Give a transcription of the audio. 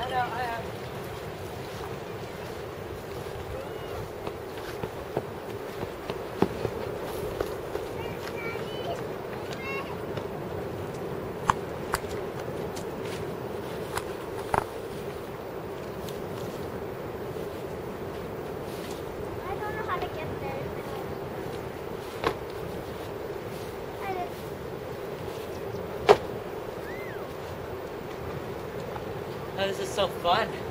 know, I have. I don't know how to get there. Oh, this is so fun.